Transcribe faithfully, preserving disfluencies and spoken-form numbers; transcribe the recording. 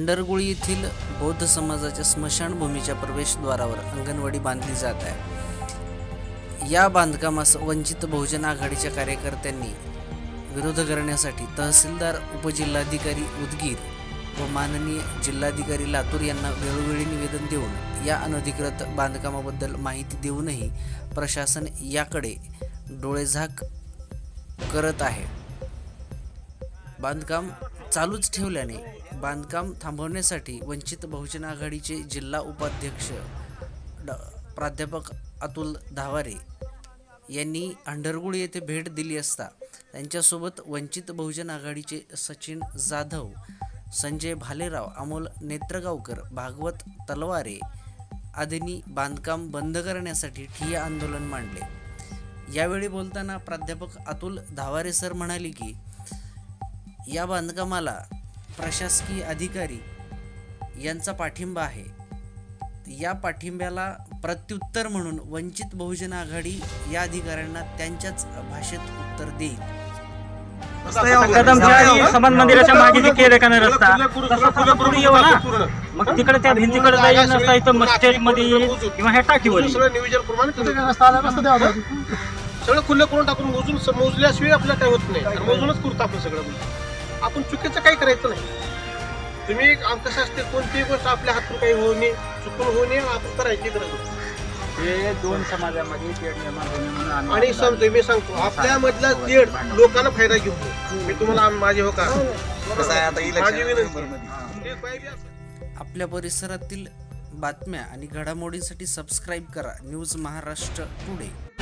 अंडरगुळी येथील बौद्ध समाजाच्या स्मशानभूमीच्या प्रवेशद्वारावर अंगणवाडी बांधली जात आहे। या बांधकामास वंचित बहुजन आघाडीच्या कार्यकर्त्यांनी विरोध करण्यासाठी तहसीलदार, उपजिल्हाधिकारी उदगीर व माननीय जिल्हाधिकारी लातूर यांना वेळोवेळी निवेदन देऊन या अनधिकृत बांधकामाबद्दल माहिती देऊनही प्रशासन याकडे डोळेझाक करत आहे। बांधकाम चालूच ठेवल्याने बांधकाम थांबवण्यासाठी वंचित बहुजन आघाडीचे जिल्हा उपाध्यक्ष प्राध्यापक अतुल धावारे यांनी अंडरगुळ येथे भेट दिली असता त्यांच्यासोबत वंचित बहुजन आघाडीचे सचिन जाधव, संजय भालेराव, अमोल नेत्रगावकर, भागवत तलवारे आदींनी बांधकाम बंद करण्यासाठी ठिय्या आंदोलन मांडले। यावेळी बोलताना प्राध्यापक अतुल धावारे सर म्हणाले की या बांधकामाला प्रशासकीय अधिकारी यांचा पाठिंबा आहे। या पाठिंब्याला प्रत्युत्तर म्हणून वंचित बहुजन आघाडी या अधिकाऱ्यांना त्यांच्याच भाषेत उत्तर देईल। कदमच्या समान मंदिराच्या मागे जे केले का नाही रस्ता तसा पुढे येऊ ना, मग तिकडे त्या भिंतीकडे जाईल नसता इथं मस्जिद मध्ये येईल किंवा ह्या टाकीवर सगळं नियोजन प्रमाणे रस्ता आला रस्ता द्यावा, सगळं खुलं करून टाकून मोजून मोजल्याशिवाय आपल्याला काय होत नाही, मोजूनच करतो आपण सगळं। आपण चुकीचं काही करायचं नाही। तुम्ही कसं असते कोणतीही गोष्ट आपल्या हातून काही होऊ नये, चुकून होऊ नये, आपण करायची गरज होती। हे दोन समाजामध्ये तेढ निर्माण होणे म्हणून आणि समजा मी सांगतो आपल्या मधला तेढ लोकांना फायदा घेऊन मी तुम्हाला माझे हो का माझी विनंती। आपल्या परिसरातील बातम्या आणि घडामोडींसाठी सबस्क्राईब करा न्यूज महाराष्ट्र टुडे।